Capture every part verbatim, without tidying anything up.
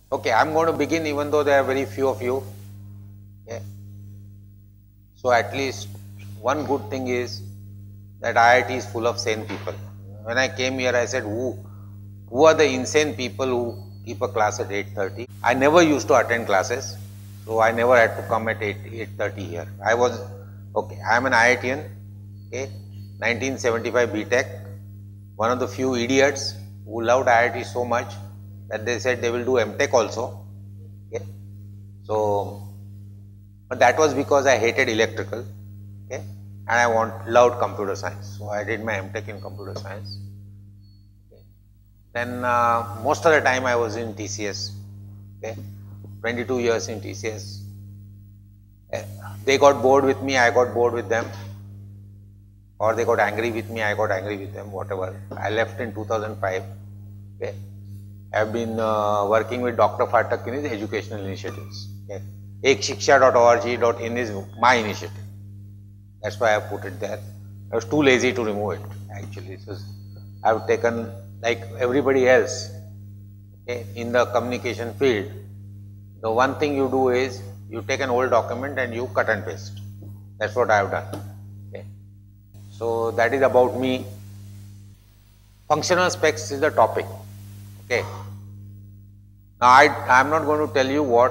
Okay, I'm going to begin even though there are very few of you. Okay. So at least one good thing is that I I T is full of sane people. When I came here, I said, who, who are the insane people who keep a class at eight thirty? I never used to attend classes, so I never had to come at eight, eight thirty here. I was, okay, I am an IITian, okay, nineteen seventy-five B Tech, one of the few idiots who loved I I T so much that they said they will do M Tech also. Okay. So, but that was because I hated electrical, okay, and I want loved computer science. So I did my M Tech in computer science. Okay. Then uh, most of the time I was in T C S, okay, twenty-two years in T C S. They got bored with me, I got bored with them, or they got angry with me, I got angry with them, whatever. I left in two thousand five. Okay. I have been uh, working with Doctor Phatak in his educational initiatives. Okay. ek shiksha dot org dot in is my initiative. That's why I put it there. I was too lazy to remove it actually. So I have taken, like everybody else, okay, in the communication field, the one thing you do is you take an old document and you cut and paste. That's what I have done. Okay. So that is about me. Functional specs is the topic. Okay. Now I I am not going to tell you what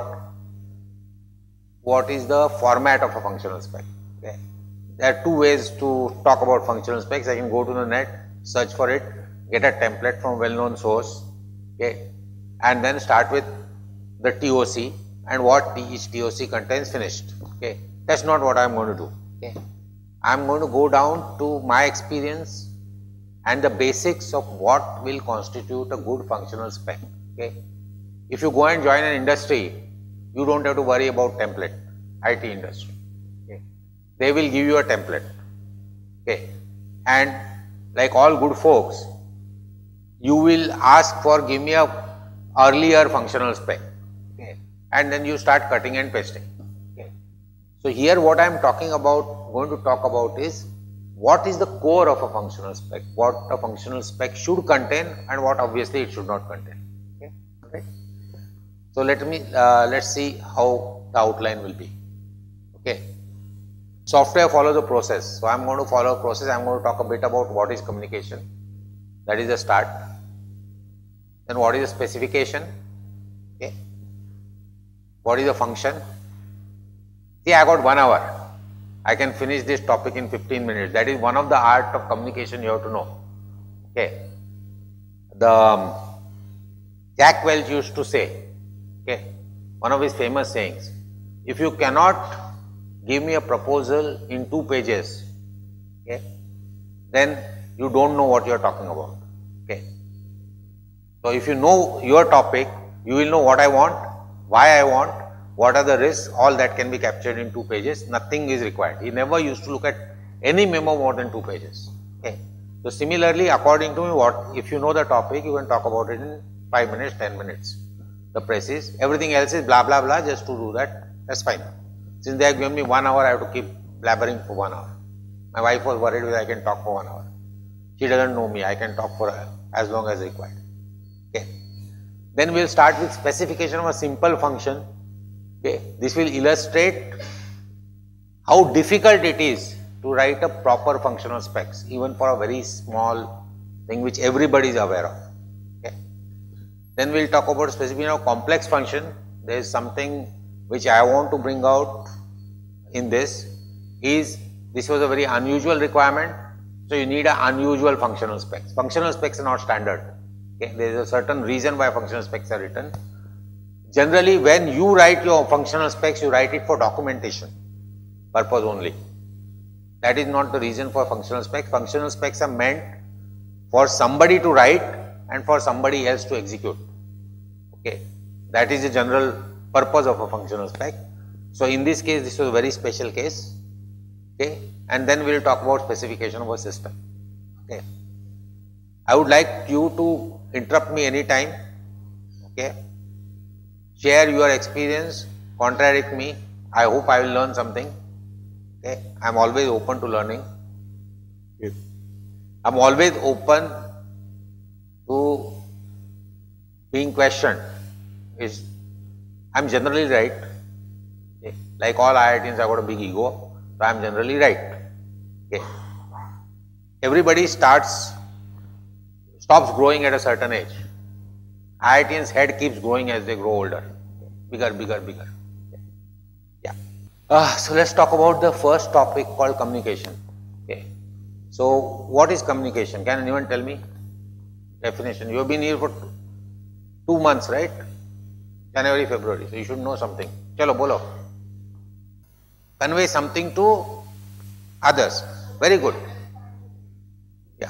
what is the format of a functional spec. Okay. There are two ways to talk about functional specs. I can go to the net, search for it, get a template from well-known source, okay, and then start with the T O C and what each T O C contains finished. Okay. That's not what I am going to do. Okay. I am going to go down to my experience and the basics of what will constitute a good functional spec. Okay. If you go and join an industry, you don't have to worry about template, I T industry. Okay. They will give you a template. Okay. And like all good folks, you will ask for give me a earlier functional spec. Okay. And then you start cutting and pasting. Okay. So here what I am talking about, going to talk about is what is the core of a functional spec, what a functional spec should contain and what obviously it should not contain. Okay. Okay. So let me uh, let's see how the outline will be. Okay. Software follows a process. So I am going to follow a process. I am going to talk a bit about what is communication. That is the start. Then what is the specification? Okay. What is the function? See, I got one hour. I can finish this topic in fifteen minutes. That is one of the art of communication you have to know. Okay. The um, Jack Welch used to say, okay, one of his famous sayings, if you cannot give me a proposal in two pages, okay, then you don't know what you are talking about. Okay. So if you know your topic, you will know what I want, why I want, what are the risks, all that can be captured in two pages, nothing is required. He never used to look at any memo more than two pages. Okay. So similarly, according to me, what if you know the topic, you can talk about it in five minutes, ten minutes. The press is, everything else is blah blah blah, just to do that, that's fine. Since they have given me one hour, I have to keep blabbering for one hour. My wife was worried that I can talk for one hour. She doesn't know me, I can talk for as long as required. Okay. Then we will start with specification of a simple function. Okay. This will illustrate how difficult it is to write a proper functional specs, even for a very small thing which everybody is aware of. Okay. Then we will talk about specification of complex function. There is something which I want to bring out in this is, this was a very unusual requirement. So you need an unusual functional specs. Functional specs are not standard. Okay. There is a certain reason why functional specs are written. Generally, when you write your functional specs, you write it for documentation purpose only. That is not the reason for functional specs. Functional specs are meant for somebody to write and for somebody else to execute. Okay. That is the general purpose of a functional spec. So in this case, this was a very special case. Okay. And then we will talk about specification of a system. Okay. I would like you to interrupt me anytime. Okay. Share your experience, contradict me. I hope I will learn something. Okay. I am always open to learning. Yes. I am always open to being questioned. is I am generally right. Okay. Like all I I T Ns, I got a big ego, so I am generally right. Okay. Everybody starts, stops growing at a certain age. I I T N's head keeps growing as they grow older, bigger, bigger, bigger. Yeah. Uh, so let's talk about the first topic called communication. Okay. So what is communication? Can anyone tell me? Definition. You have been here for two months, right? January, February. So you should know something. Chalo, bolo. Convey something to others. Very good. Yeah.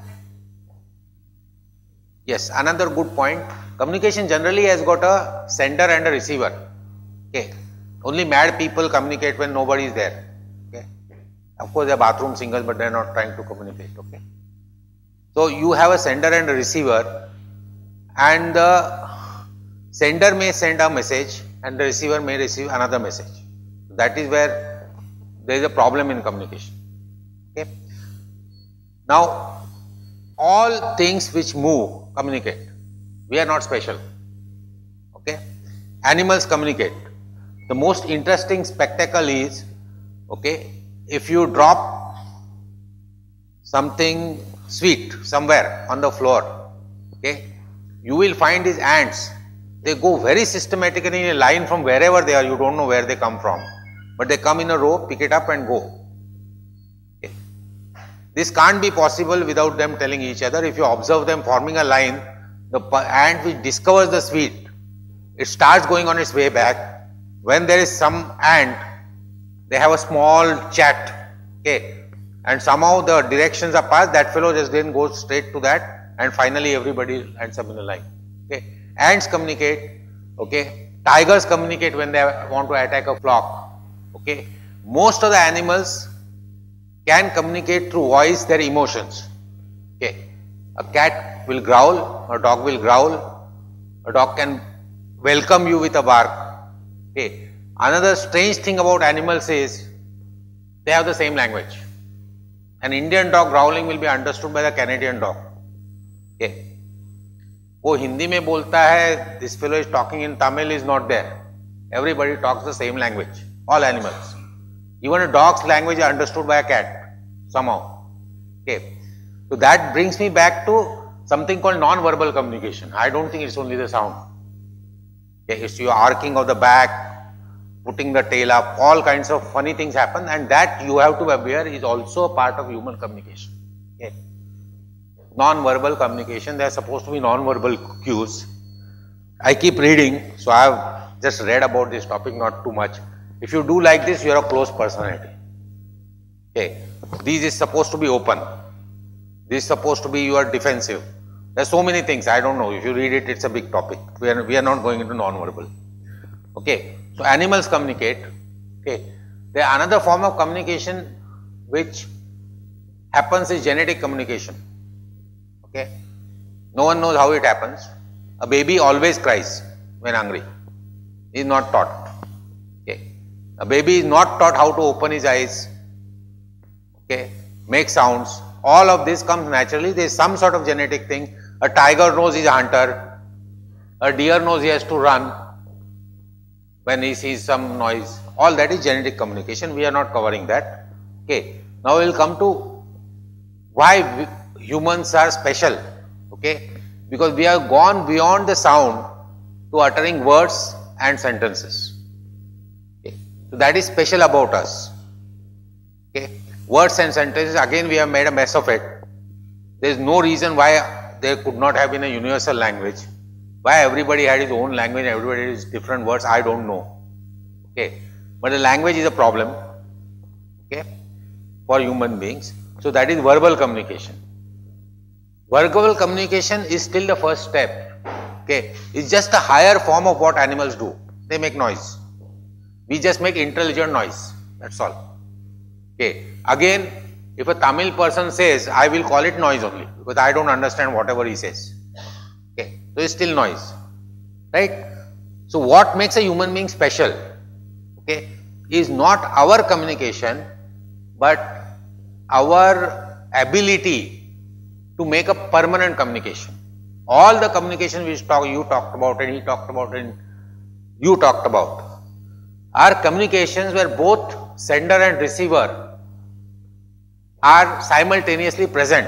Yes, another good point. Communication generally has got a sender and a receiver. Okay. Only mad people communicate when nobody is there. Okay. Of course, they are bathroom singers, but they are not trying to communicate. Okay. So you have a sender and a receiver, and the sender may send a message and the receiver may receive another message. That is where there is a problem in communication. Okay. Now, all things which move communicate. We are not special. Okay. Animals communicate. The most interesting spectacle is, okay, if you drop something sweet somewhere on the floor, okay, you will find these ants. They go very systematically in a line from wherever they are. You don't know where they come from, but they come in a row, pick it up and go. Okay. This can't be possible without them telling each other. If you observe them forming a line, the ant which discovers the sweet, it starts going on its way back. When there is some ant, they have a small chat, okay, and somehow the directions are passed, that fellow just then goes straight to that, and finally everybody ends up in a line. Okay. Ants communicate, okay, tigers communicate when they want to attack a flock. Okay. Most of the animals can communicate through voice their emotions. Okay. A cat will growl, a dog will growl, a dog can welcome you with a bark. Okay. Another strange thing about animals is they have the same language. An Indian dog growling will be understood by the Canadian dog. Okay. वो हिंदी में बोलता है, this fellow is talking in Tamil is not there. Everybody talks the same language, all animals. Even a dog's language is understood by a cat somehow. Okay. So that brings me back to something called non-verbal communication. I don't think it's only the sound. Okay. It's your arcing of the back, putting the tail up, all kinds of funny things happen, and that you have to be aware is also a part of human communication. Okay. Non-verbal communication, there are supposed to be non-verbal cues. I keep reading, so I have just read about this topic, not too much. If you do like this, you are a close personality. Okay. This is supposed to be open. This is supposed to be you are defensive. There are so many things, I don't know. If you read it, it's a big topic. We are, we are not going into non-verbal. Okay. So animals communicate. Okay. There another form of communication which happens is genetic communication. Okay. No one knows how it happens. A baby always cries when hungry. He is not taught. Okay. A baby is not taught how to open his eyes, okay, make sounds. All of this comes naturally. There is some sort of genetic thing. A tiger knows he is a hunter. A deer knows he has to run when he sees some noise. All that is genetic communication. We are not covering that. Okay. Now we will come to why we, humans are special. Okay. Because we have gone beyond the sound to uttering words and sentences. Okay. So that is special about us. Okay. Words and sentences, again we have made a mess of it. There is no reason why there could not have been a universal language. Why everybody had his own language, everybody had his different words, I don't know. Okay. But the language is a problem, okay, for human beings. So that is verbal communication. Verbal communication is still the first step. Okay. It's just a higher form of what animals do. They make noise. We just make intelligent noise. That's all. Okay. Again, if a Tamil person says, I will call it noise only because I don't understand whatever he says. Okay. So it's still noise. Right? So what makes a human being special, okay, is not our communication but our ability to make a permanent communication. all the communication which talk, you talked about and he talked about and you talked about are communications where both sender and receiver are simultaneously present.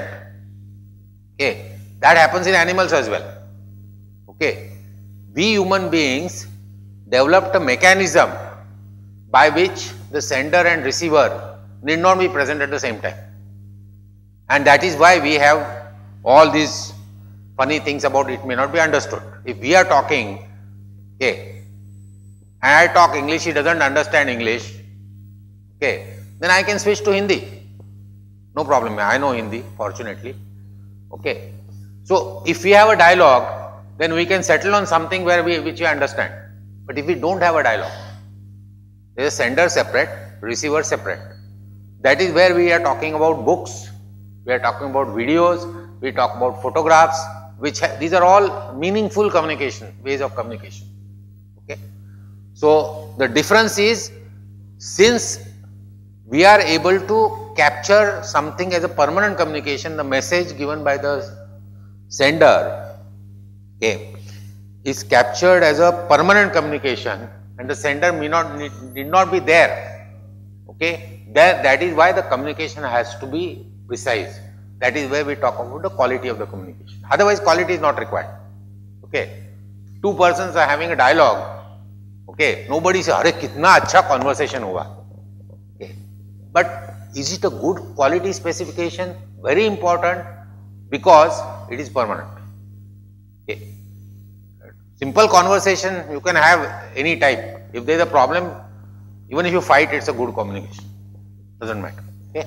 Okay. That happens in animals as well. Okay. We human beings developed a mechanism by which the sender and receiver need not be present at the same time. And that is why we have all these funny things about it may not be understood. If we are talking, okay, and I talk English, he doesn't understand English, okay, then I can switch to Hindi. No problem, I know Hindi, fortunately. Okay. So, if we have a dialogue, then we can settle on something where we, which we understand. But if we don't have a dialogue, there is a sender separate, receiver separate. That is where we are talking about books, we are talking about videos, we talk about photographs, which these are all meaningful communication, ways of communication. Okay. So, the difference is, since we are able to capture something as a permanent communication, the message given by the sender, okay, is captured as a permanent communication and the sender may not need, need not be there. Okay. That, that is why the communication has to be precise. That is where we talk about the quality of the communication. Otherwise, quality is not required. Okay. Two persons are having a dialogue. Okay. Nobody says, "Arey, kitna acha conversation hua." Okay. But is it a good quality specification? Very important, because it is permanent. Okay. Simple conversation you can have any type. If there is a problem, even if you fight, it is a good communication. Doesn't matter. Okay.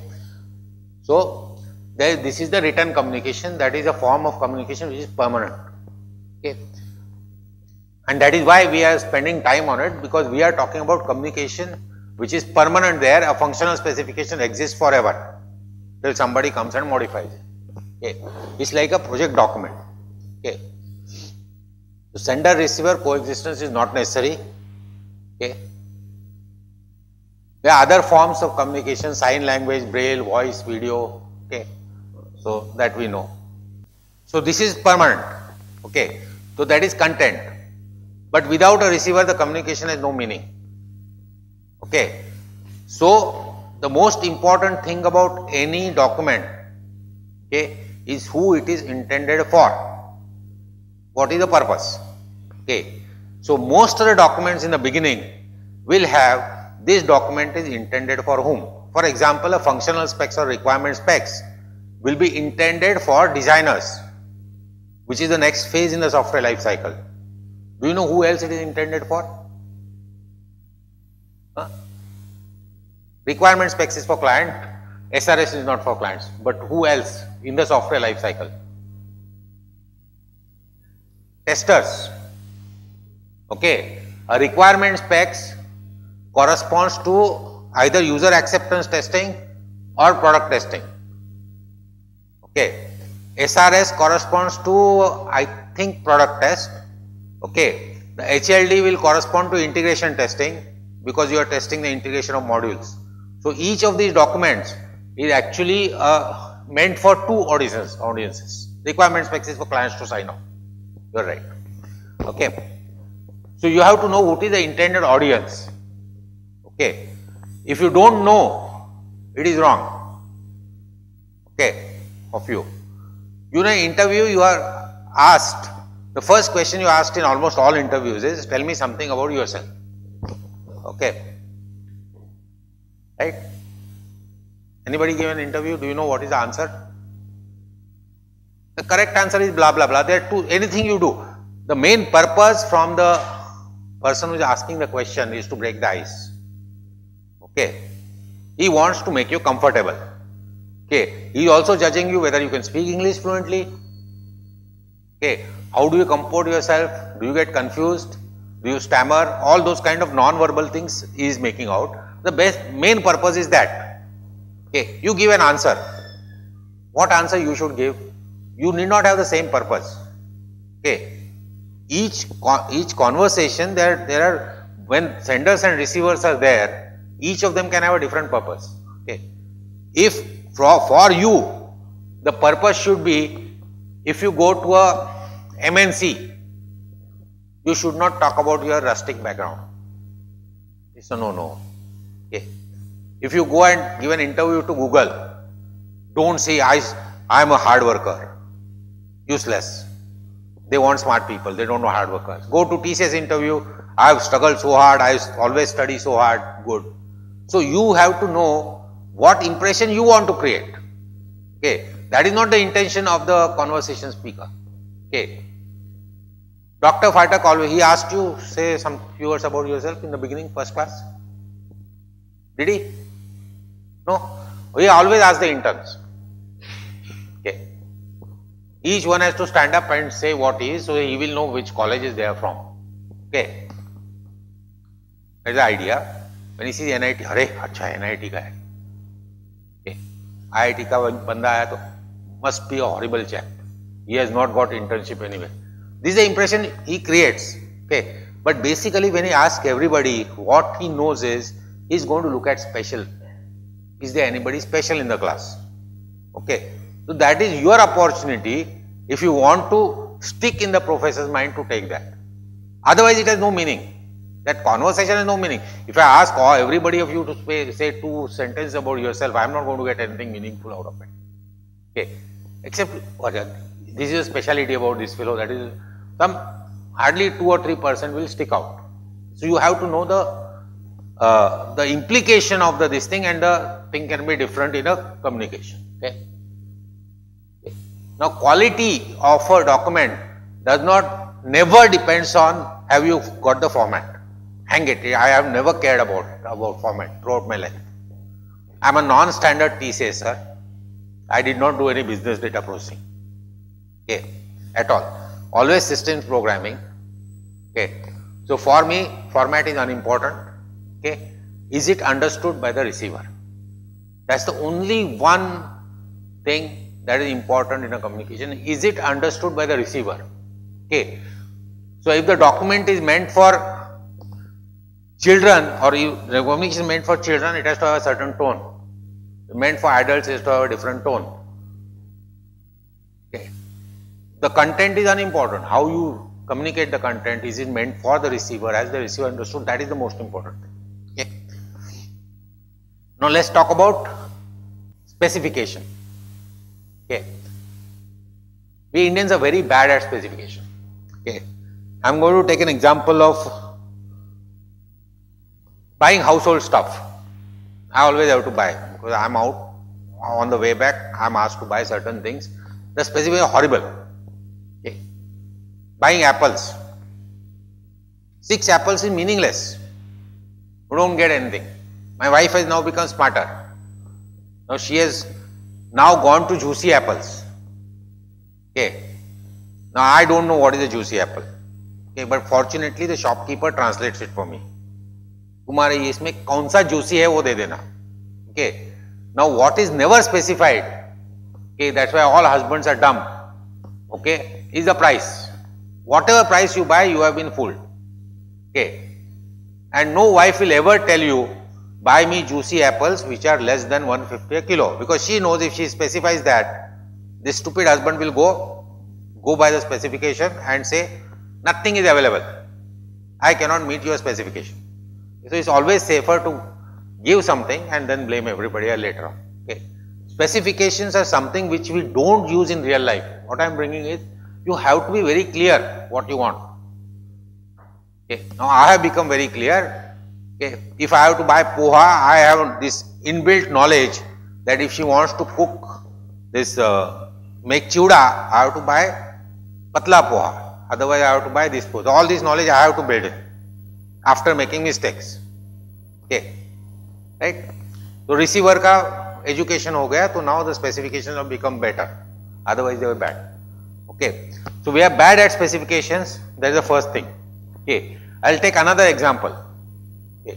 So, there, this is the written communication, that is a form of communication which is permanent. Okay. And that is why we are spending time on it, because we are talking about communication which is permanent there, a functional specification exists forever till somebody comes and modifies it. Okay. It's like a project document. Okay. So, sender receiver coexistence is not necessary. Okay. There are other forms of communication, sign language, braille, voice, video. Okay. So, that we know. So, this is permanent. Okay. So, that is content. But without a receiver, the communication has no meaning. Okay. So, the most important thing about any document, okay, is who it is intended for. What is the purpose? Okay. So, most of the documents in the beginning will have this document is intended for whom. For example, a functional specs or requirement specs will be intended for designers, which is the next phase in the software life cycle. Do you know who else it is intended for? Huh? Requirement specs is for client, S R S is not for clients, but who else in the software life cycle? Testers. Okay. A requirement specs corresponds to either user acceptance testing or product testing. Okay. S R S corresponds to, I think, product test. Okay. The H L D will correspond to integration testing, because you are testing the integration of modules. So, each of these documents is actually uh, meant for two audiences. audiences. Requirement specs is for clients to sign off. You are right. Okay. So, you have to know what is the intended audience. Okay. If you don't know, it is wrong. Okay. Of you. You know, in interview you are asked, the first question you asked in almost all interviews is, tell me something about yourself. Okay. Right? Anybody give an interview, do you know what is the answer? The correct answer is blah blah blah. There are two, anything you do. The main purpose from the person who is asking the question is to break the ice. Okay. He wants to make you comfortable. Okay. He is also judging you whether you can speak English fluently. Okay. How do you comport yourself? Do you get confused? Do you stammer? All those kind of non-verbal things he is making out. The best main purpose is that. Okay. You give an answer. What answer you should give? You need not have the same purpose. Okay. Each each conversation, there there are, when senders and receivers are there, each of them can have a different purpose. Okay. If for, for you the purpose should be, if you go to a M N C, you should not talk about your rustic background. It's a no-no. Okay. If you go and give an interview to Google, don't say I am a hard worker. Useless. They want smart people. They don't know hard workers. Go to T C S interview. I have struggled so hard. I always study so hard. Good. So you have to know what impression you want to create. Okay. That is not the intention of the conversation speaker. Okay. Doctor Phatak always, he asked you, say some few words about yourself in the beginning, first class. Did he? No. He always asks the interns. Okay. Each one has to stand up and say what he is, so he will know which colleges they are from. Okay. That is the idea. When he sees N I T, अरे अच्छा N I T का है. Okay. I I T का बंदा आया तो must be a horrible chap. He has not got internship anywhere. This is the impression he creates. Okay. But basically when he asks everybody, what he knows is, he is going to look at special. Is there anybody special in the class? Okay. So that is your opportunity if you want to stick in the professor's mind to take that. Otherwise it has no meaning. That conversation has no meaning. If I ask all, everybody of you to say, say two sentences about yourself, I am not going to get anything meaningful out of it. Okay. Except, this is a speciality about this fellow, that is some hardly two or three percent will stick out. So you have to know the uh, the implication of the this thing, and the thing can be different in a communication. Okay. Okay. Now quality of a document does not never depends on have you got the format. Hang it, I have never cared about about format throughout my life. I am a non-standard T C S, sir. I did not do any business data processing. Okay, at all. Always systems programming. Okay. So for me, format is unimportant. Okay. Is it understood by the receiver? That's the only one thing that is important in a communication. Is it understood by the receiver? Okay. So if the document is meant for children, or you, the communication is meant for children, it has to have a certain tone. Meant for adults, it has to have a different tone. Okay. The content is unimportant. How you communicate the content, is it meant for the receiver, as the receiver understood, that is the most important thing. Okay. Now let's talk about specification. Okay. We Indians are very bad at specification. Okay. I am going to take an example of buying household stuff. I always have to buy, because I am out on the way back, I am asked to buy certain things. The specification is horrible. Okay. Buying apples. Six apples is meaningless. You don't get anything. My wife has now become smarter. Now she has now gone to juicy apples. Okay. Now I don't know what is a juicy apple. Okay, but fortunately the shopkeeper translates it for me. तुम्हारे ये इसमें कौन सा juicy है वो दे देना. Okay. Now what is never specified, okay, that's why all husbands are dumb, okay, is the price. Whatever price you buy, you have been fooled. Okay. And no wife will ever tell you, buy me juicy apples which are less than one fifty a kilo, because she knows if she specifies that, this stupid husband will go, go by the specification and say, nothing is available. I cannot meet your specification. So it's always safer to give something and then blame everybody later on. Okay. Specifications are something which we don't use in real life. What I am bringing is, you have to be very clear what you want. Okay. Now I have become very clear. Okay. If I have to buy poha, I have this inbuilt knowledge that if she wants to cook this, uh, make chuda, I have to buy patla poha. Otherwise, I have to buy this poha. All this knowledge I have to build in after making mistakes. Okay. Right. So receiver ka education ho gaya, so now the specifications have become better. Otherwise, they were bad. Okay. So we are bad at specifications. That is the first thing. Okay. I will take another example. Okay.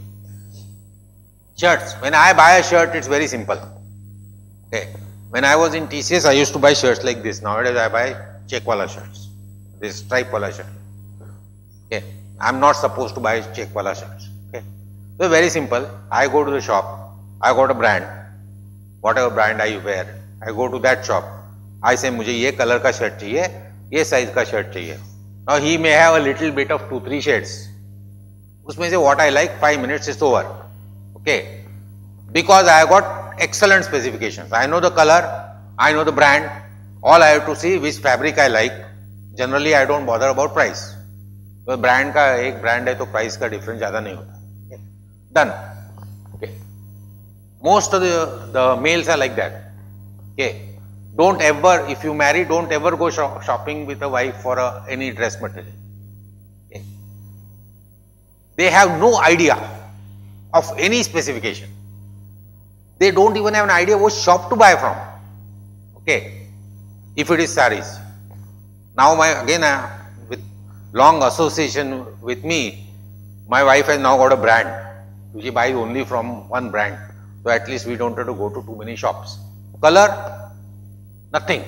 Shirts. When I buy a shirt, it's very simple. Okay. When I was in T C S, I used to buy shirts like this. Nowadays, I buy check wala shirts. This stripe wala shirt. Okay. I am not supposed to buy check wala shirts. Okay. So very simple. I go to the shop. I got a brand. Whatever brand I wear, I go to that shop. I say, मुझे ये colour का shirt चाहिए, ये size का shirt चाहिए. Now he may have a little bit of two three shades. उसमें से what I like, five minutes is over. Okay, because I have got excellent specifications. I know the color, I know the brand. All I have to see which fabric I like. Generally I don't bother about price. तो brand का एक brand है तो price का difference ज्यादा नहीं होता. Done. Okay, most of the the males are like that. Okay, don't ever, if you marry, don't ever go shopping with a wife for any dress material. They have no idea of any specification. They don't even have an idea वो shop to buy from. Okay, if it is sarees. Now my again with long association with me, my wife has now got a brand. She buys only from one brand, so at least we don't have to go to too many shops. Color, nothing.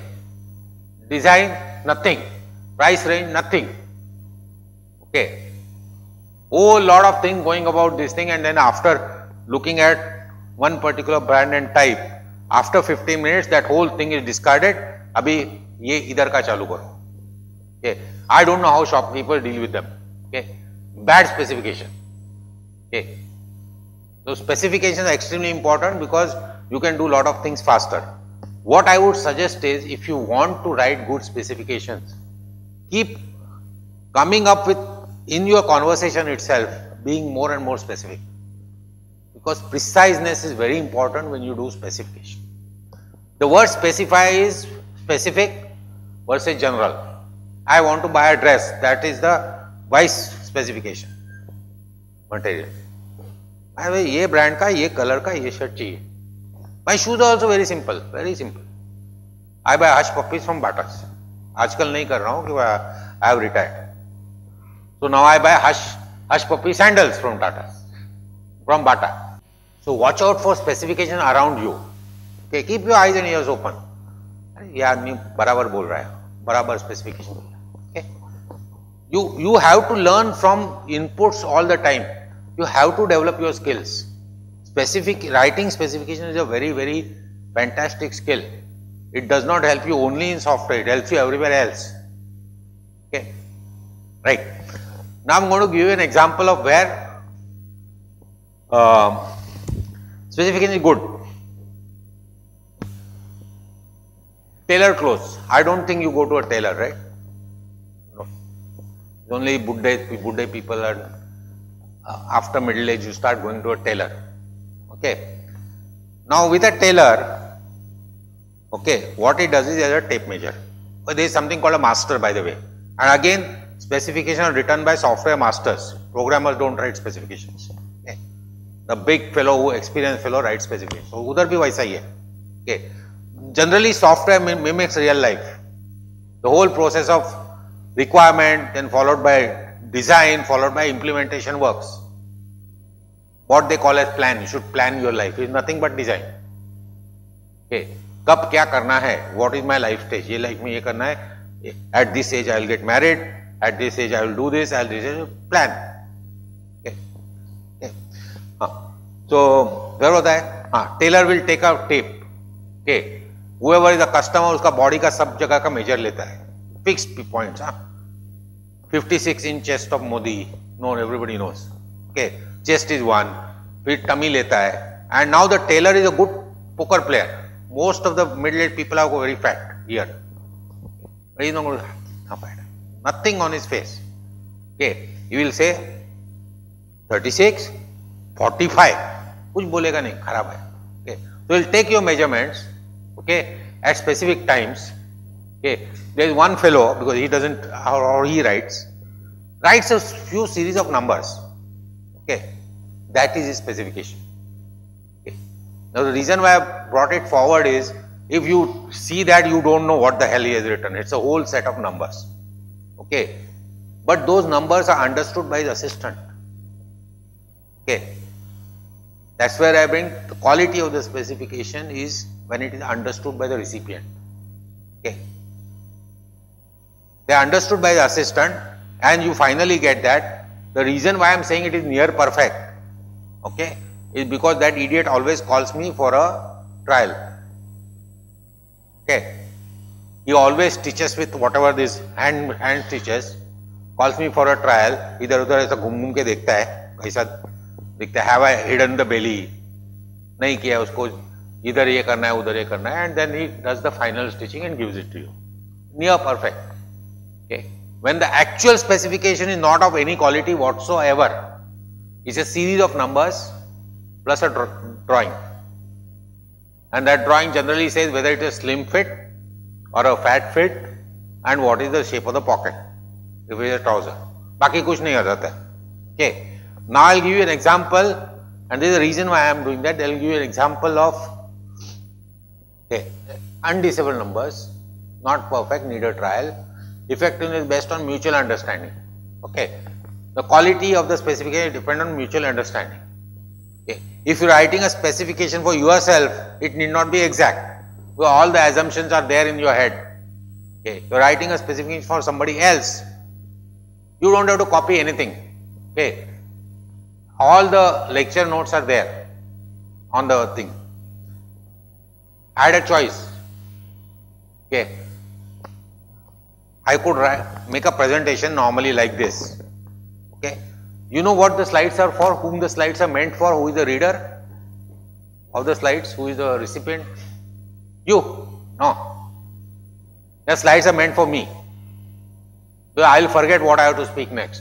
Design, nothing. Price range, nothing. Okay, whole lot of things going about this thing, and then after looking at one particular brand and type, after fifteen minutes that whole thing is discarded. Abhi ye idhar ka chalu karo. Okay, I don't know how shopkeepers deal with them. Okay, bad specification. Okay, so specifications are extremely important because you can do a lot of things faster. What I would suggest is, if you want to write good specifications, keep coming up with, in your conversation itself, being more and more specific, because preciseness is very important when you do specification. The word specify is specific versus general. I want to buy a dress, that is the wise specification material. भाई ये brand का, ये colour का, ये shirt चाहिए. My shoes are also very simple, very simple. I buy hush puppies from Batas. आजकल नहीं कर रहा हूँ कि I have retired. So now I buy hush hush puppy sandals from Tata, from Bata. So watch out for specification around you. Okay, keep your eyes and ears open. ये आदमी बराबर बोल रहा है, बराबर specification. Okay, you you have to learn from inputs all the time. You have to develop your skills. Specific writing specification is a very very fantastic skill. It does not help you only in software; it helps you everywhere else. Okay, right. Now I'm going to give you an example of where uh, specification is good. Tailor clothes. I don't think you go to a tailor, right? No. It's only Buddha, Buddha people are, uh, after middle age you start going to a tailor. Okay. Now with a tailor, okay, what it does is as a tape measure. But there is something called a master, by the way. And again, specifications are written by software masters. Programmers don't write specifications. Okay. The big fellow, who experienced fellow, writes specifications. So udhar bhi waisa hi hai. Okay. Generally, software mimics real life. The whole process of requirement, then followed by design, followed by implementation works. What they call as plan. You should plan your life. It's nothing but design. Okay. कब क्या करना है? What is my life stage? ये life में ये करना है. At this age, I will get married. At this age, I will do this. I will do this. Plan. Okay. Okay. हाँ. So where होता है? हाँ. Tailor will take out tape. Okay. Whoever is the customer, उसका body का सब जगह का measure लेता है. Fixed points. हाँ. fifty-six inch chest of Modi. No, everybody knows. Okay. Chest is one. फिर tummy लेता है. And now the tailor is a good poker player. Most of the middle-aged people are very fat here. He is not going to fat. Nothing on his face. Okay. He will say thirty-six, forty-five. कुछ बोलेगा नहीं, खराब है. Okay. So he will take your measurements. Okay, at specific times. Okay, there is one fellow, because he doesn't, or, or he writes, writes a few series of numbers. Okay, that is his specification. Okay. Now the reason why I brought it forward is, if you see that, you don't know what the hell he has written. It's a whole set of numbers. Okay, but those numbers are understood by the assistant. Okay, that's where I bring the quality of the specification is when it is understood by the recipient. Okay, they are understood by the assistant, and you finally get that. The reason why I am saying it is near perfect, okay, is because that idiot always calls me for a trial. Okay, he always stitches with whatever this hand hand stitches, calls me for a trial, इधर उधर ऐसा घूम घूम के देखता है, कैसा दिखता है, have I hidden the belly, नहीं किया उसको, इधर ये करना है उधर ये करना है, and then he does the final stitching and gives it to you, near perfect. Okay. When the actual specification is not of any quality whatsoever, it's a series of numbers plus a drawing, and that drawing generally says whether it is a slim fit or a fat fit and what is the shape of the pocket if it is a trouser. Baki kuch nahi hota hai. Okay. Now I will give you an example, and there is a reason why I am doing that. I will give you an example of okay, undecimal numbers, not perfect, need a trial. Effectiveness is based on mutual understanding. Okay. The quality of the specification depends on mutual understanding. Okay. If you are writing a specification for yourself, it need not be exact. Because all the assumptions are there in your head. Okay. You are writing a specification for somebody else, you don't have to copy anything. Okay. All the lecture notes are there on the thing. I had a choice. Okay. I could write, make a presentation normally like this. Okay. You know what the slides are for, whom the slides are meant for, who is the reader of the slides, who is the recipient? You? No. The slides are meant for me. So I will forget what I have to speak next.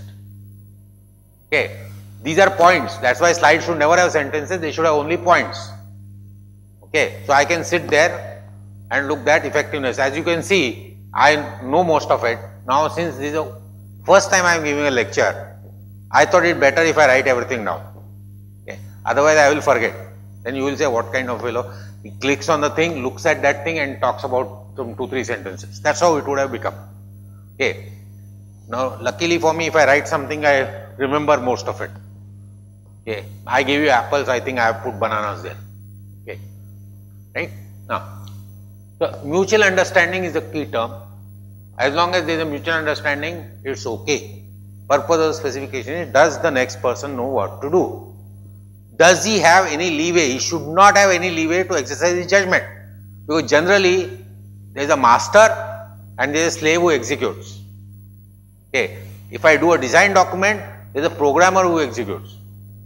Okay. These are points. That's why slides should never have sentences, they should have only points. Okay. So I can sit there and look at effectiveness. As you can see, I know most of it. Now since this is the first time I am giving a lecture, I thought it better if I write everything down. Okay. Otherwise I will forget. Then you will say, what kind of fellow? He clicks on the thing, looks at that thing and talks about some two, three sentences. That's how it would have become. Okay. Now luckily for me, if I write something, I remember most of it. Okay. I gave you apples, I think I have put bananas there. Okay. Right? Now, so mutual understanding is the key term. As long as there is a mutual understanding, it's okay. Purpose of the specification is, does the next person know what to do? Does he have any leeway? He should not have any leeway to exercise his judgment. Because generally, there is a master and there is a slave who executes. Okay. If I do a design document, there is a programmer who executes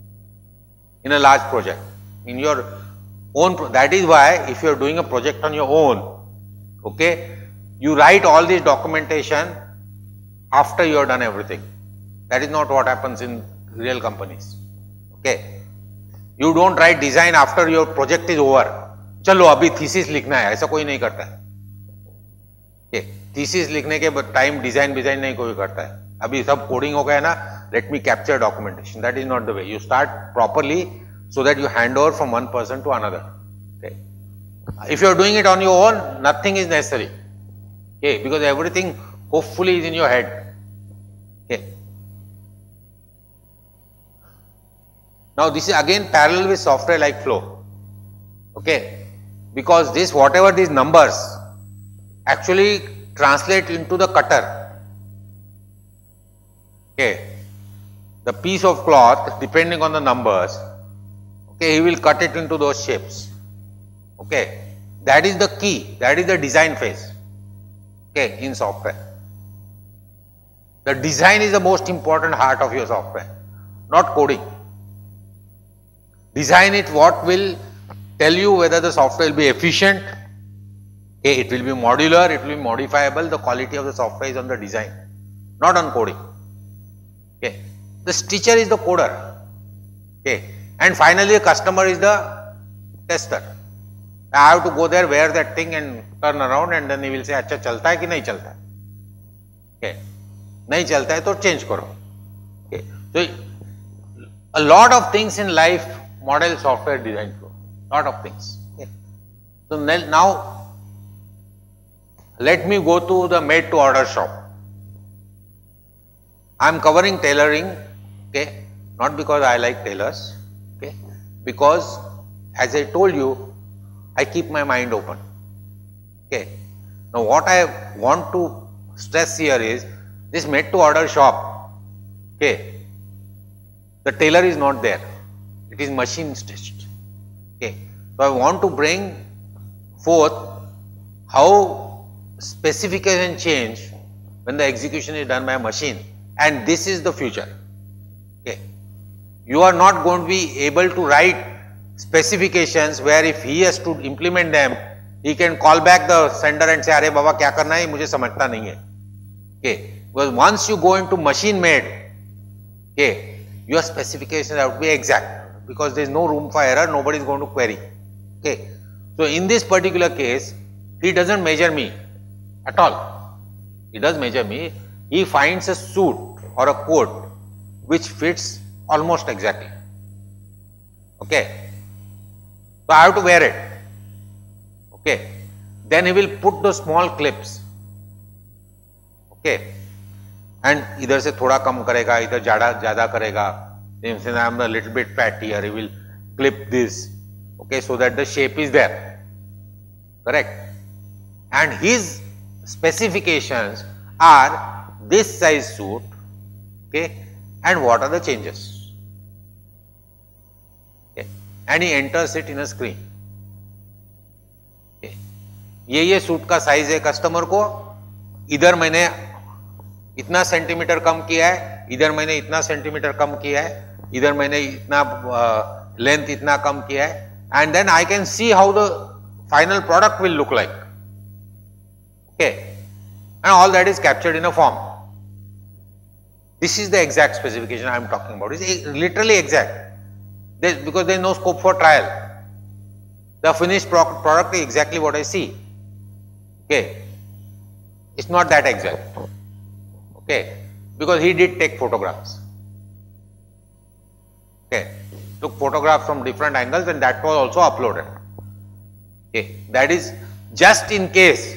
in a large project. In your own, that is why if you are doing a project on your own, okay, you write all this documentation after you have done everything. That is not what happens in real companies. Okay. You don't write design after your project is over. चलो अभी thesis लिखना है, ऐसा कोई नहीं करता है. Okay. Thesis लिखने के time design design नहीं कोई करता है. अभी सब coding हो गया ना, let me capture documentation. That is not the way. You start properly so that you hand over from one person to another. Okay. If you are doing it on your own, nothing is necessary. Okay, because everything hopefully is in your head. Okay. Now this is again parallel with software like flow. Okay, because this whatever these numbers actually translate into the cutter. Okay, the piece of cloth depending on the numbers. Okay, he will cut it into those shapes. Okay, that is the key. That is the design phase. Okay, in software. The design is the most important part of your software, not coding. Design it what will tell you whether the software will be efficient, okay, it will be modular, it will be modifiable. The quality of the software is on the design, not on coding. Okay. The stitcher is the coder, okay, and finally the customer is the tester. I have to go there, wear that thing and turn around and then he will say, अच्छा चलता है कि नहीं चलता है? Okay. नहीं चलता है तो change करो. Okay. So a lot of things in life model software design flow. Lot of things. Okay. So now let me go to the made to order shop. I am covering tailoring, okay, not because I like tailors, okay, because as I told you, I keep my mind open. Okay. Now what I want to stress here is this made to order shop, okay, the tailor is not there, it is machine stitched. Okay. So I want to bring forth how specification change when the execution is done by a machine, and this is the future. Okay. You are not going to be able to write specifications where if he has to implement them, he can call back the sender and say, "Arey baba kya karna hai, mujhe samajhta nahi hai." Okay. Because once you go into machine made, okay, your specifications have to be exact, because there is no room for error, nobody is going to query. Okay. So in this particular case, he doesn't measure me at all. He does measure me. He finds a suit or a coat which fits almost exactly. Okay. So I have to wear it. Okay. Then he will put the small clips. Okay. And इधर से थोड़ा कम करेगा, इधर ज़्यादा ज़्यादा करेगा. Then since I am a little bit fat here, he will clip this. Okay, so that the shape is there. Correct. And his specifications are this size suit. Okay. And what are the changes? Okay. And he enters it in a screen. Okay. ये ये suit का size है customer को, इधर मैंने इतना centimetre कम किया है, इधर मैंने इतना सेंटीमीटर कम किया है, इधर मैंने इतना लेंथ uh, इतना कम किया है, and then I can see how the final product will look like. Okay. And all that is captured in a form. This is the exact specification I am talking about. It's literally exact. There's, because there is no scope for trial. The finished pro product is exactly what I see. Okay. It's not that exact. Okay. Because he did take photographs. Okay. Took photographs from different angles, and that was also uploaded. Okay. That is just in case,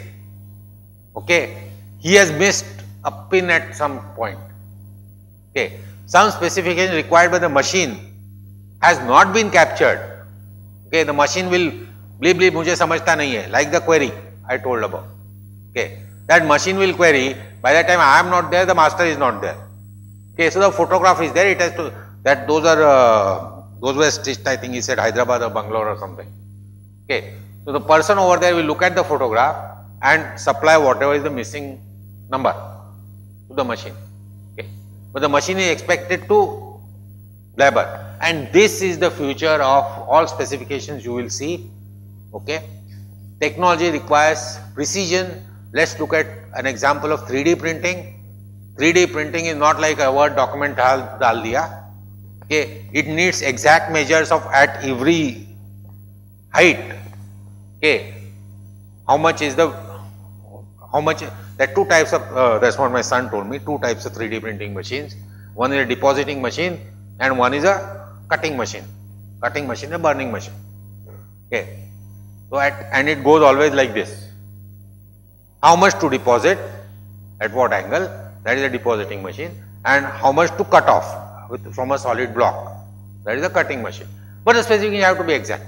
okay, he has missed a pin at some point. Okay. Some specification required by the machine has not been captured. Okay. The machine will bleep bleep mujhe samajhta nahi hai, like the query I told about. Okay. That machine will query, by the time I am not there, the master is not there. Okay. So the photograph is there, it has to, that those are uh, those were stitched, I think he said Hyderabad or Bangalore or something. Okay. So the person over there will look at the photograph and supply whatever is the missing number to the machine. Okay. But the machine is expected to blabber, and this is the future of all specifications you will see. Okay. Technology requires precision. Let's look at an example of three D printing. three D printing is not like a Word document dal, dal diya. Okay. It needs exact measures of at every height. Okay. How much is the, how much, there are two types of, uh, that's what my son told me, two types of three D printing machines. One is a depositing machine and one is a cutting machine. Cutting machine is a burning machine. Okay. So at, and it goes always like this. How much to deposit, at what angle, that is a depositing machine, and how much to cut off with, from a solid block, that is a cutting machine. But the specification have to be exact.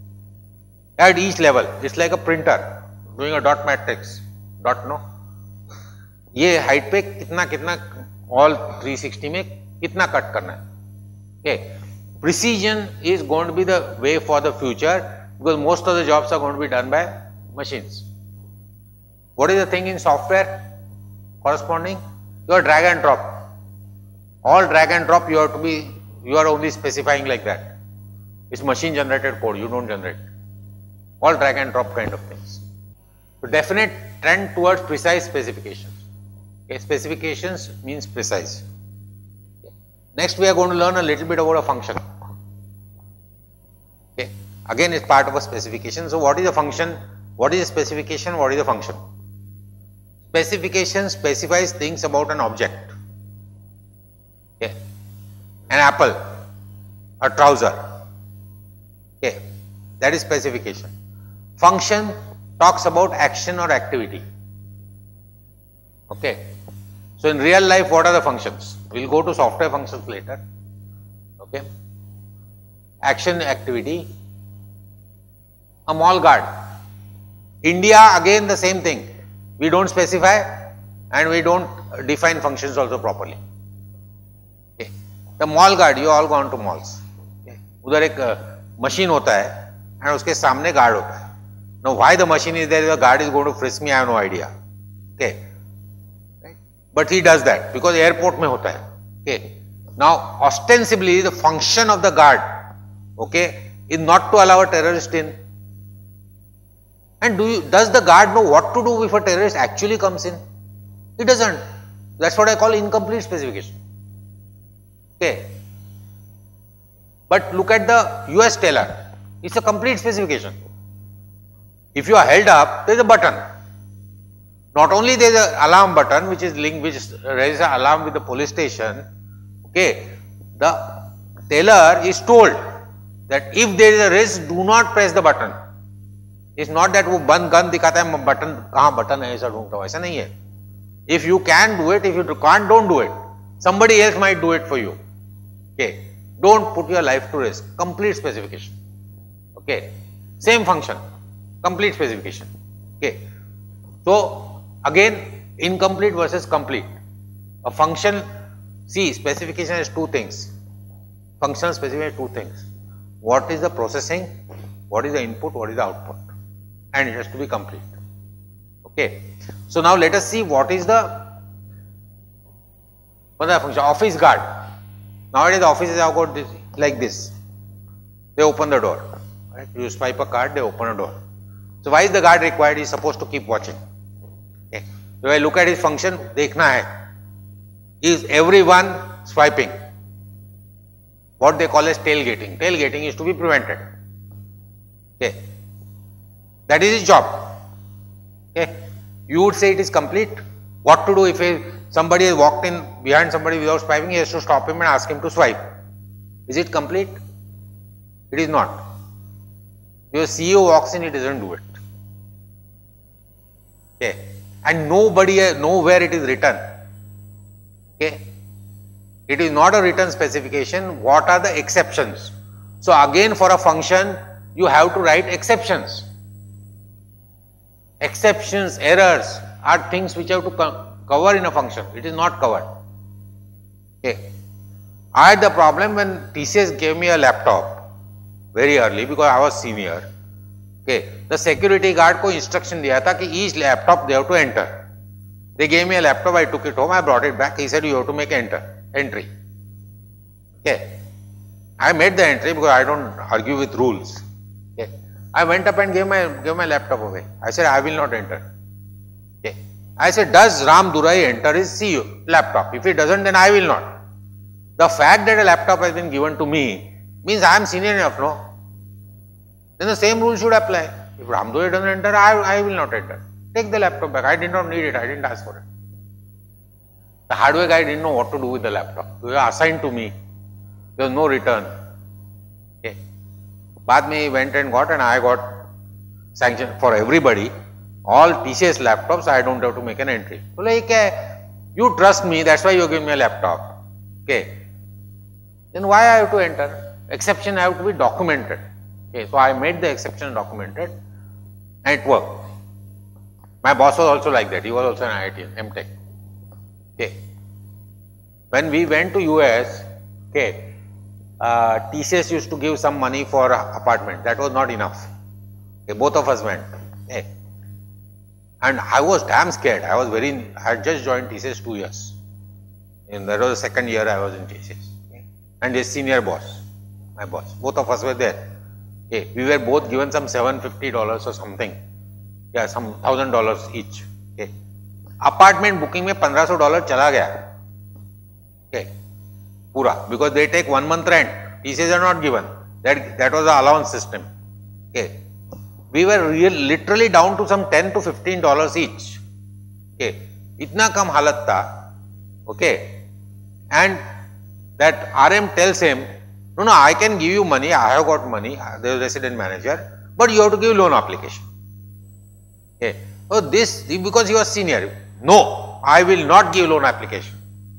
At each level, it's like a printer doing a dot matrix, dot no. ये height पे कितना कितना all three sixty में कितना cut करना है. Okay, precision is going to be the way for the future, because most of the jobs are going to be done by machines. What is the thing in software corresponding? Your drag and drop. All drag and drop you have to be, you are only specifying like that. It's machine generated code, you don't generate. All drag and drop kind of things. So definite trend towards precise specifications. Okay, specifications means precise. Okay. Next we are going to learn a little bit about a function. Okay. Again it's part of a specification. So what is a function? What is a specification? What is a function? Specification specifies things about an object. Okay. An apple, a trouser. Okay. That is specification. Function talks about action or activity. Okay. So in real life, what are the functions? We will go to software functions later. Okay. Action, activity. A mall guard. India, again the same thing. We don't specify and we don't define functions also properly. Okay. The mall guard, you all gone to malls. Okay. उधर एक machine होता है and उसके सामने guard होता है. Now why the machine is there, the guard is going to frisk me, I have no idea. Okay, right? But he does that because airport mein hota hai. Okay. Now, ostensibly, the function of the guard, okay, is not to allow a terrorist in. And do you, does the guard know what to do if a terrorist actually comes in? He doesn't. That's what I call incomplete specification. Okay. But look at the U S tailor. It's a complete specification. If you are held up, there is a button. Not only there is an alarm button which is linked, which raises an alarm with the police station. Okay, the tailor is told that if there is a risk, do not press the button. It's not that वो बंद gun दिखाता है button कहाँ button है ऐसा ढूंढता हूँ ऐसा नहीं है. If you can do it, if you can't, don't do it. Somebody else might do it for you. Okay, don't put your life to risk. Complete specification. Okay, same function, complete specification. Okay, so again incomplete versus complete. A function. See, specification is two things. Functional specification is two things. What is the processing? What is the input? What is the output? And it has to be complete. Okay. So now let us see what is the what is the function. Office guard. Nowadays the offices have got this like this. They open the door. Right? You swipe a card, they open a door. So why is the guard required? He is supposed to keep watching. Okay. So I look at his function, dekhna hai. Is everyone swiping? What they call as tailgating. Tailgating is to be prevented. Okay. That is his job. Okay. You would say it is complete. What to do if a, somebody has walked in behind somebody without swiping, he has to stop him and ask him to swipe. Is it complete? It is not. If your C E O walks in, he doesn't do it. Okay. And nobody, nowhere it is written. Okay. It is not a written specification. What are the exceptions? So again, for a function, you have to write exceptions. Exceptions, errors are things which you have to co cover in a function. It is not covered. Okay. I had the problem when T C S gave me a laptop very early because I was senior. Okay. The security guard को instruction दिया था कि each laptop they have to enter. They gave me a laptop, I took it home, I brought it back. He said, you have to make enter, entry. Okay. I made the entry because I don't argue with rules. Okay. I went up and gave my, gave my laptop away. I said, I will not enter. Okay. I said, does Ram Durai enter his C E O laptop? If he doesn't, then I will not. The fact that a laptop has been given to me means I am senior enough, no? Then the same rule should apply. If Ram Durai doesn't enter, I, I will not enter. Take the laptop back. I did not need it. I didn't ask for it. The hardware guy didn't know what to do with the laptop. It was assigned to me. There was no return. Okay. Baad mein he went and got, and I got sanction for everybody. All T C S laptops, I don't have to make an entry. So like, you trust me, that's why you give me a laptop. Okay. Then why I have to enter? Exception have to be documented. Okay. So I made the exception documented, and it worked. My boss was also like that. He was also an I I T, M Tech. Okay. When we went to U S, okay, uh, T C S used to give some money for apartment. That was not enough. Okay, both of us went. Okay. And I was damn scared. I was very, I had just joined T C S two years. And that was the second year I was in T C S. Okay. And his senior boss, my boss, both of us were there. Okay. We were both given some seven hundred fifty dollars or something. Yeah, some thousand dollars each. Okay. Apartment booking में पंद्रह सौ dollar चला गया. Okay. पूरा, because they take one month rent. T C S are not given. That that was the allowance system. Okay. We were real, literally down to some ten to fifteen dollars each. Okay. इतना कम हालत था. Okay. And that R M tells him, no, no, I can give you money. I have got money. The resident manager, but you have to give loan application. Okay. So this, because you are senior, no, I will not give loan application.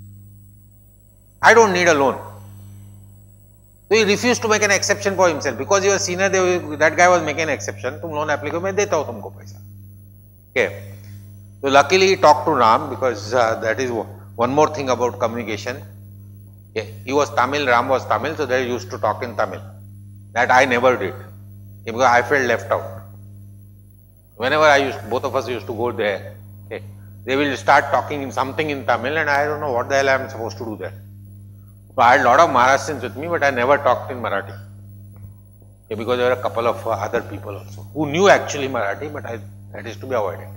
I don't need a loan. So he refused to make an exception for himself because you are senior. They, that guy was making an exception. तुम loan application मैं देता हूँ तुमको पैसा. Okay. So luckily he talked to Ram because uh, that is one more thing about communication. Okay. He was Tamil, Ram was Tamil, so they used to talk in Tamil. That I never did because I felt left out. Whenever I used, both of us used to go there, okay, they will start talking in something in Tamil and I don't know what the hell I am supposed to do there. So I had a lot of Maharashtrians with me, but I never talked in Marathi. Okay, because there were a couple of uh, other people also who knew actually Marathi, but I, that is to be avoided.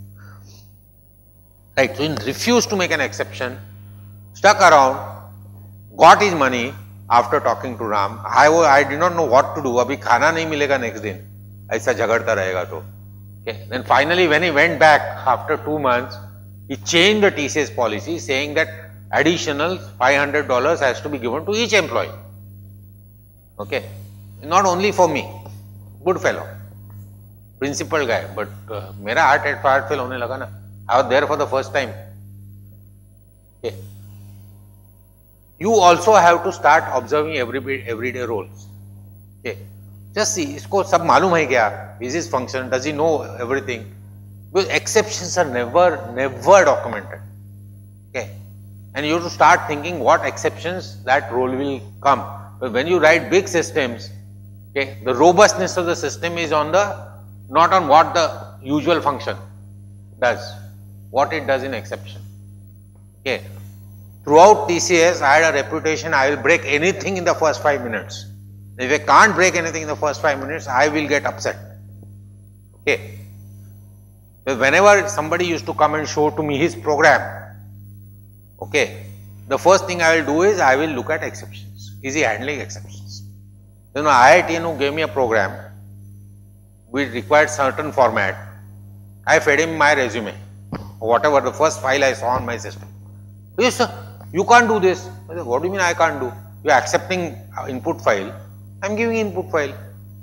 Right, so he refused to make an exception, stuck around, got his money after talking to Ram. I, I did not know what to do. Abhi khana nahi milega next day. Aisa jhagadta rahega to. Okay. Then finally when he went back after two months, he changed the T C S policy saying that additional five hundred dollars has to be given to each employee. Okay. Not only for me. Good fellow. Principal guy. But uh, mera heart at heart fail hone laga na. I was there for the first time. Okay. You also have to start observing every everyday roles. Okay. Just see, isko sab malum hai kya? Is his function? Does he know everything? Because exceptions are never, never documented. Okay. And you have to start thinking what exceptions that role will come. But when you write big systems, okay, the robustness of the system is on the, not on what the usual function does, what it does in exception. Okay. Throughout T C S, I had a reputation, I will break anything in the first five minutes. If I can't break anything in the first five minutes, I will get upset. Okay. But whenever somebody used to come and show to me his program, okay, the first thing I will do is I will look at exceptions. Is he handling exceptions? You know, I I T N who gave me a program which required certain format, I fed him my resume, or whatever the first file I saw on my system. Yes, sir, you can't do this. I said, what do you mean I can't do? You are accepting input file. I am giving input file.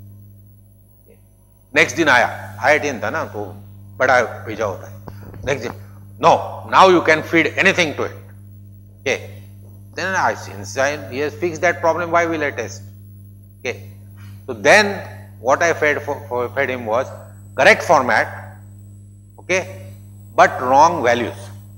Next दिन आया, I I T N था ना तो बड़ा भेजा होता है. Next दिन, no, now you can feed anything to it. Okay. Then I since I, he has fixed that problem, why will I test? Okay. So then what I fed for, for fed him was correct format, okay, but wrong values.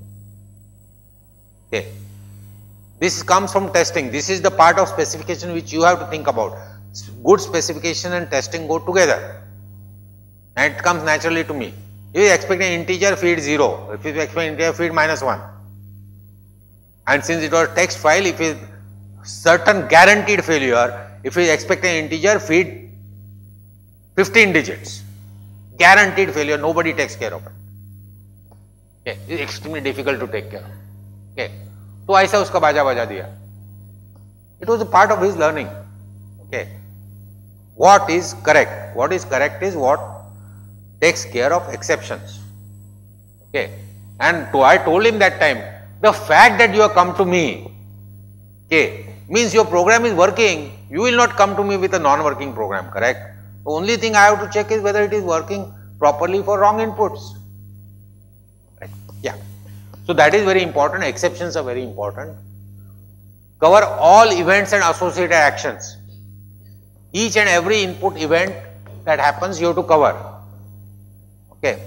Okay. This comes from testing. This is the part of specification which you have to think about. Good specification and testing go together. And it comes naturally to me. If you expect an integer, feed zero. If you expect an integer, feed minus one. And since it was text file, if it certain guaranteed failure, if you expect an integer, feed fifteen digits. Guaranteed failure, nobody takes care of it. Okay. It is extremely difficult to take care of. Okay. तो ऐसा उसका बाजा बजा दिया. It was a part of his learning. Okay. What is correct? What is correct is what takes care of exceptions. Okay. And to, I told him that time, the fact that you have come to me, okay, means your program is working. You will not come to me with a non-working program, correct? The only thing I have to check is whether it is working properly for wrong inputs. Right. Yeah. So that is very important. Exceptions are very important. Cover all events and associated actions. Each and every input event that happens, you have to cover. Okay.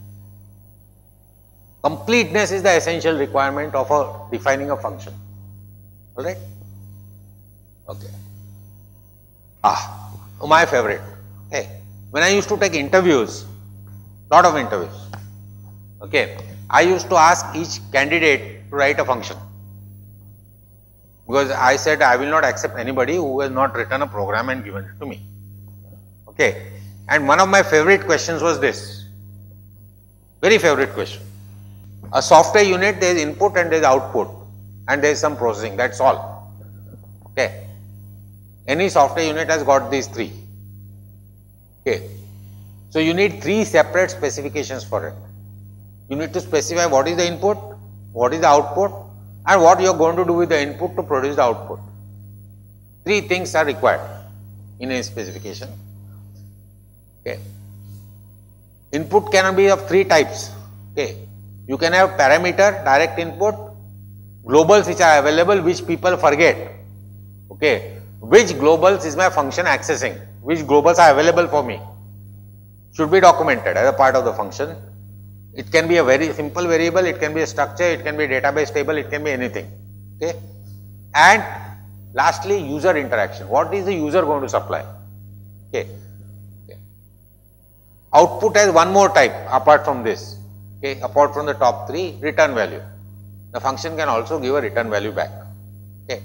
Completeness is the essential requirement of a defining a function. Alright? Okay. Ah, my favorite. Hey, when I used to take interviews, lot of interviews. Okay. I used to ask each candidate to write a function. Because I said I will not accept anybody who has not written a program and given it to me. Okay. And one of my favorite questions was this. Very favorite question. A software unit, there is input and there is output and there is some processing, that's all. Okay. Any software unit has got these three. Okay. So you need three separate specifications for it. You need to specify what is the input, what is the output, and what you are going to do with the input to produce the output. Three things are required in a specification. Okay. Input can be of three types. Okay. You can have parameter, direct input, globals which are available, which people forget. Okay. Which globals is my function accessing? Which globals are available for me? Should be documented as a part of the function. It can be a very simple variable, it can be a structure, it can be a database table, it can be anything. Okay. And lastly, user interaction. What is the user going to supply? Okay. Okay. Output has one more type apart from this. okay, apart from the top three, return value. The function can also give a return value back. Okay.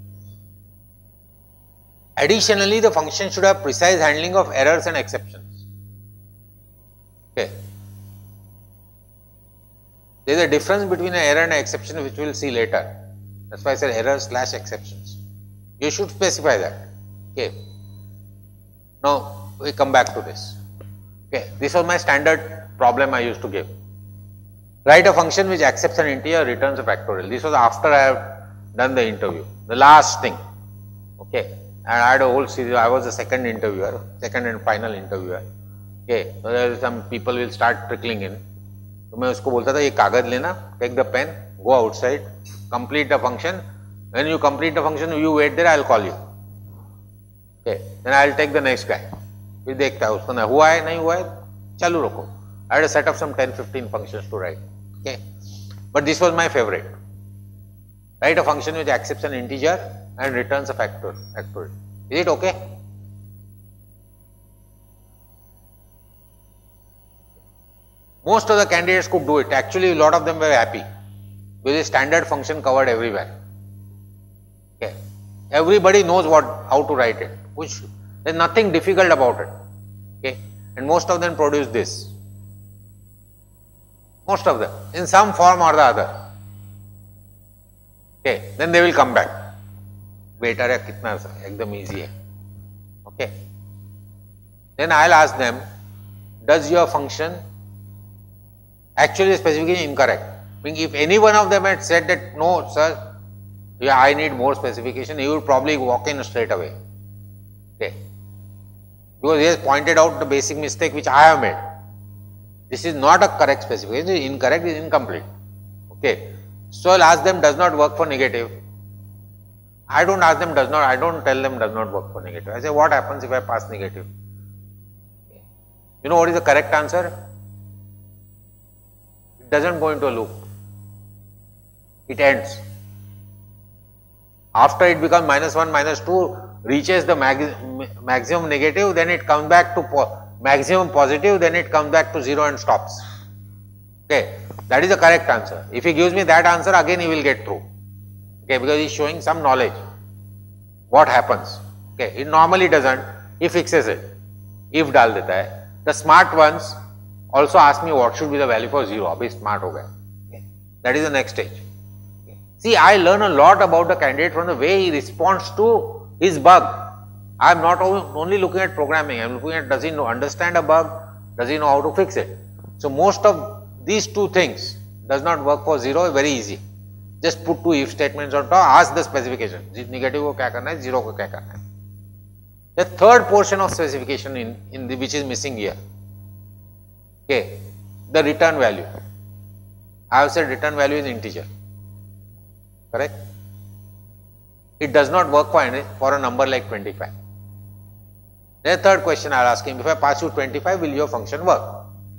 Additionally, the function should have precise handling of errors and exceptions. Okay. There is a difference between an error and an exception, which we will see later. That's why I said errors slash exceptions. You should specify that. Okay. Now we come back to this. Okay. This was my standard problem I used to give. Write a function which accepts an integer, returns a factorial. This was after I have done the interview. The last thing. Okay. And I had a whole series. I was the second interviewer, second and final interviewer. Okay. So there some people will start trickling in. तो मैं उसको बोलता था ये कागज लेना, take the pen, go outside, complete the function. When you complete the function, you wait there, I'll call you. Okay, then I'll take the next guy. फिर देखता है उसको ना हुआ है नहीं हुआ है, चालू रखो. I had a set of some ten fifteen functions to write. Okay, but this was my favorite. Write a function which accepts an integer and returns a factor. Factorial. Is it okay? Most of the candidates could do it. Actually, a lot of them were happy because the standard function covered everywhere. Okay. Everybody knows what how to write it. Which there is nothing difficult about it. Okay. And most of them produce this. Most of them in some form or the other. Okay. Then they will come back. Beta hai kitna ekdam easy hai. Okay. Then I will ask them, does your function actually specification incorrect? Meaning if any one of them had said that no sir, yeah I need more specification, he would probably walk in straight away. Okay. Because he has pointed out the basic mistake which I have made. This is not a correct specification, it is incorrect, it is incomplete. Okay. So I will ask them, does not work for negative. I don't ask them does not, I don't tell them does not work for negative. I say what happens if I pass negative? Okay. You know what is the correct answer? It doesn't go into a loop. It ends. After it becomes minus one, minus two, reaches the mag maximum negative, then it comes back to po maximum positive, then it comes back to zero and stops. Okay. That is the correct answer. If he gives me that answer, again he will get through. Okay, because he is showing some knowledge. What happens? Okay, it normally doesn't. He fixes it. If डाल देता है. The smart ones also ask me what should be the value for zero. अभी smart हो गया. Okay. That is the next stage. Okay. See, I learn a lot about the candidate from the way he responds to his bug. I am not only looking at programming. I am looking at does he know understand a bug? Does he know how to fix it? So most of these two things does not work for zero. Very easy. Just put two if statements on top, ask the specification. Negative को क्या करना है, zero को क्या करना है. The third portion of specification in, in the, which is missing here. Okay, the return value. I have said return value is integer. Correct? It does not work for any, for a number like twenty-five. The third question I will ask him, if I pass you twenty-five, will your function work?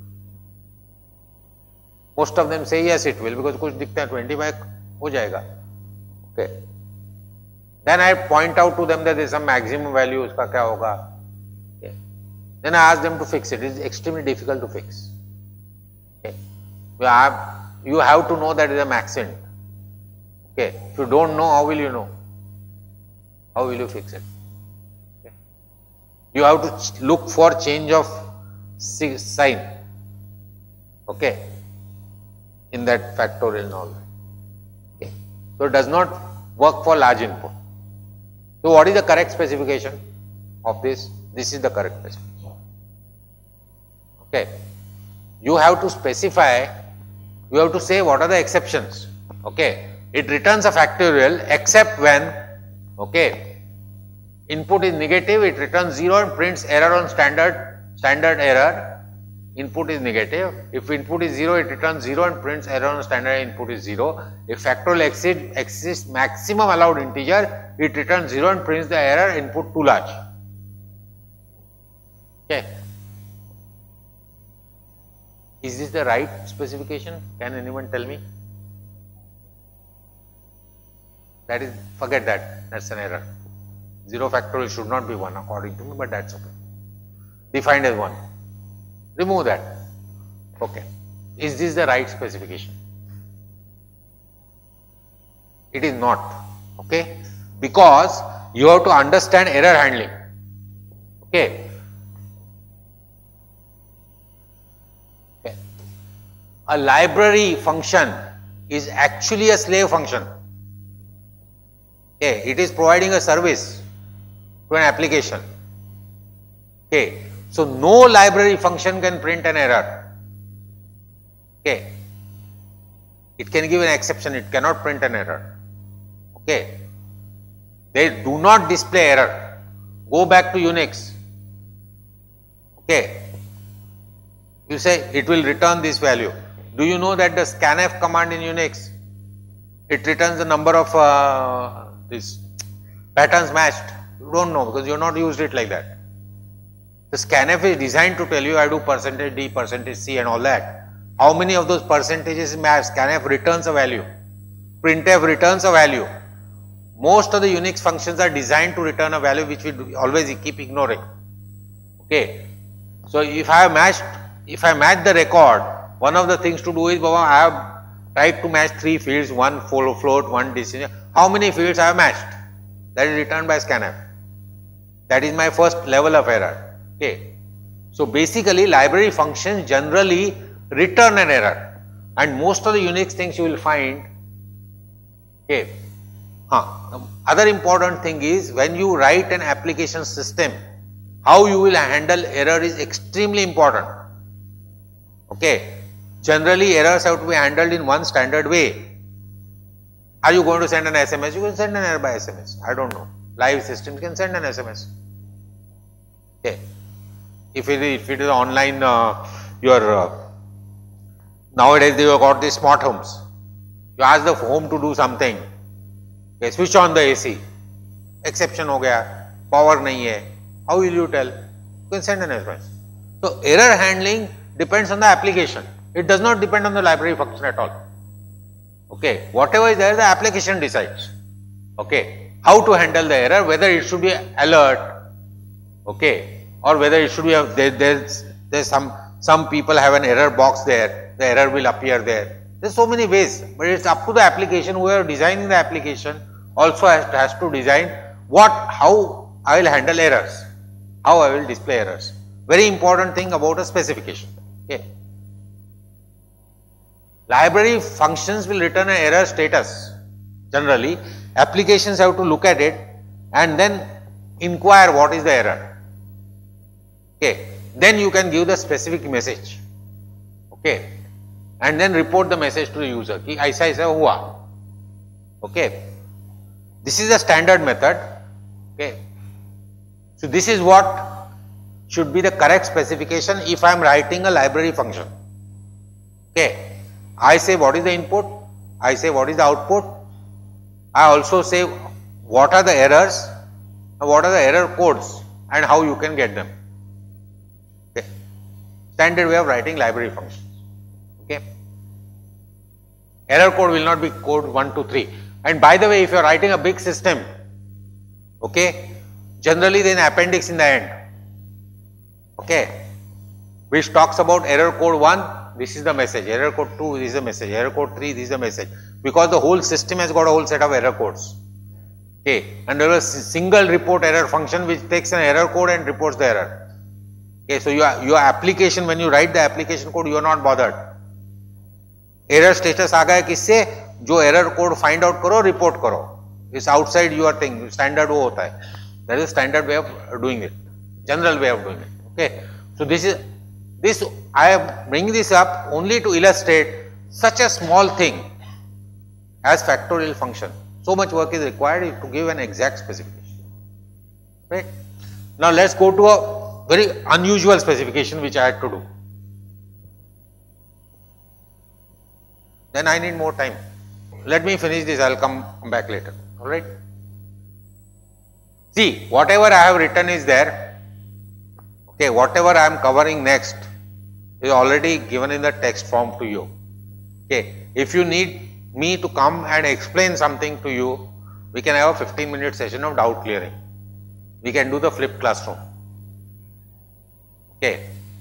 Most of them say yes, it will, because कुछ दिखता है twenty-five हो जाएगा. Okay. Then I point out to them that there is some maximum value, उसका क्या होगा. Okay. Then I ask them to fix it. It is extremely difficult to fix. Okay. You have, you have to know that it is a maxent. Okay. If you don't know, how will you know? How will you fix it? Okay. You have to look for change of sign. Okay. In that factorial and all that. Okay. So it does not work for large input. So what is the correct specification of this? This is the correct specification. Okay. You have to specify, you have to say what are the exceptions. Okay. It returns a factorial except when, okay, input is negative, it returns zero and prints error on standard, standard error. Input is negative. If input is zero, it returns zero and prints error on standard input is zero. If factorial exceed, exceeds maximum allowed integer, it returns zero and prints the error input too large. Okay. Is this the right specification? Can anyone tell me? That is, forget that, that is an error. Zero factorial should not be one according to me, but that is okay. Defined as one. Remove that. Okay. is this the right specification? It is not, okay, because you have to understand error handling, okay. okay. A library function is actually a slave function, okay. It is providing a service to an application, okay. So, no library function can print an error, okay. It can give an exception, it cannot print an error, okay. They do not display error. Go back to Unix, okay. You say it will return this value. Do you know that the scanf command in Unix, it returns the number of uh, this patterns matched? You don't know because you have not used it like that. The scanf is designed to tell you I do percentage D, percentage C and all that. How many of those percentages match? Scanf returns a value, printf returns a value. Most of the Unix functions are designed to return a value which we always keep ignoring, okay. So, if I have matched, if I match the record, one of the things to do is, Baba, I have tried to match three fields, one float, one decision. How many fields I have matched? That is returned by scanf. That is my first level of error, okay. So, basically library functions generally return an error, and most of the Unix things you will find, okay. Huh. Other important thing is when you write an application system, how you will handle error is extremely important, okay. Generally errors have to be handled in one standard way. Are you going to send an S M S? You can send an error by S M S, I don't know. Live systems can send an S M S, okay. If it is, if it is online, uh, your uh, nowadays they have got these smart homes. You ask the home to do something, okay, switch on the A C, exception ho gaya, power nahi hai, how will you tell? You can send an S M S. So, error handling depends on the application, it does not depend on the library function at all, okay. Whatever is there, the application decides, okay, how to handle the error, whether it should be alert, okay, or whether it should be a, there, there's, there's some, some people have an error box there, the error will appear there. There's so many ways, but it's up to the application, whoever designing the application also has, has to design what, how I will handle errors, how I will display errors. Very important thing about a specification, okay. Library functions will return an error status. Generally, applications have to look at it and then inquire what is the error, okay. Then you can give the specific message, okay, and then report the message to the user ki aisa aisa hua, okay. This is the standard method, okay. So, this is what should be the correct specification if I am writing a library function, okay. I say what is the input, I say what is the output, I also say what are the errors, what are the error codes and how you can get them, okay. Standard way of writing library functions, okay. Error code will not be code one, two, three. And by the way, if you are writing a big system, okay, generally there is an appendix in the end, okay, which talks about error code one, this is the message, error code two, this is the message, error code three, this is the message, because the whole system has got a whole set of error codes, okay. And there is a single report error function which takes an error code and reports the error, okay. So, your, your application, when you write the application code, you are not bothered. Error status आ गया किससे, जो error code find out करो, report करो, it's outside your thing, standard वो होता है, that is standard way of doing it, general way of doing it, okay. So, this is, this I am bringing this up only to illustrate such a small thing as factorial function. So much work is required to give an exact specification, right. Now, let us go to a very unusual specification which I had to do. Then I need more time. Let me finish this, I will come, come back later, alright. See, whatever I have written is there, okay, whatever I am covering next is already given in the text form to you, okay. If you need me to come and explain something to you, we can have a fifteen minute session of doubt clearing. We can do the flipped classroom, okay.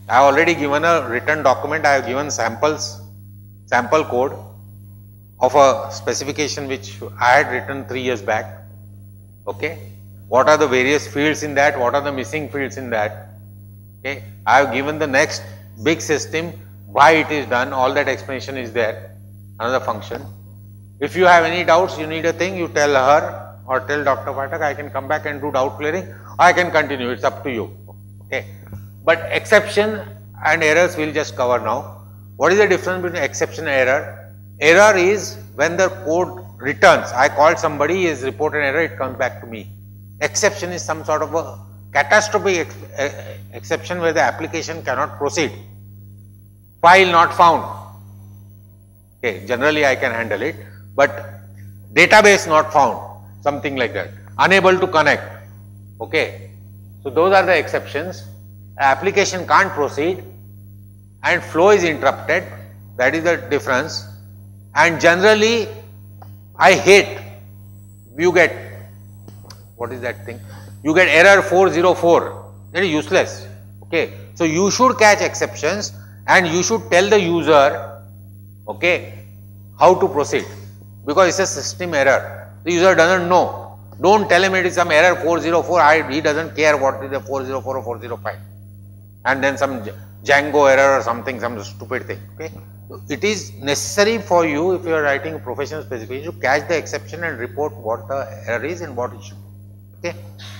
I have already given a written document, I have given samples, sample code of a specification which I had written three years back. Okay. What are the various fields in that? What are the missing fields in that? Okay. I have given the next big system, why it is done, all that explanation is there, another function. If you have any doubts, you need a thing, you tell her or tell Doctor Phatak, I can come back and do doubt clearing, or I can continue, it's up to you. Okay. But exception and errors we will just cover now. What is the difference between exception and error? Error is when the code returns, I called somebody, he has reported an error, it comes back to me. Exception is some sort of a catastrophic ex uh, exception where the application cannot proceed. File not found. Okay, generally I can handle it, but database not found, something like that. Unable to connect. Okay, so those are the exceptions. Application can't proceed and flow is interrupted. That is the difference. And generally, I hate, you get, what is that thing? You get error four zero four, that is useless. Okay. So, you should catch exceptions and you should tell the user, okay, how to proceed, because it's a system error. The user doesn't know. Don't tell him it is some error four zero four, I, he doesn't care what is the four zero four or four zero five. And then some Django error or something, some stupid thing. Okay. It is necessary for you, if you are writing a professional specification, to catch the exception and report what the error is and what it should be. Okay.